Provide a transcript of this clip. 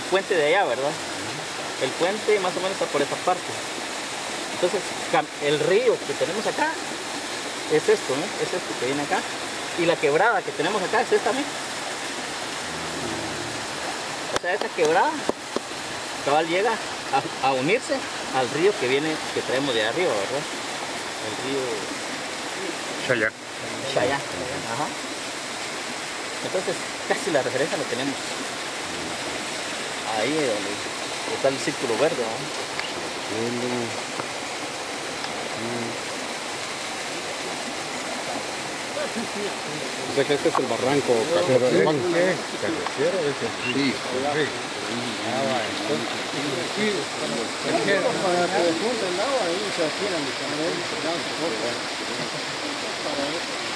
puente de allá, ¿verdad? El puente más o menos está por esa parte. Entonces, el río que tenemos acá es esto, ¿no? Es esto que viene acá. Y la quebrada que tenemos acá es esta, ¿no? O sea, esa quebrada cabal llega a unirse al río que viene, que traemos de arriba, ¿verdad? El río Chayán. Ajá. Entonces, casi la referencia la tenemos ahí donde está el círculo verde, ¿no? O sea que este es el barranco Cajero de Juan. ¿Carretera ese? Sí. Para que junten el agua y se atiran de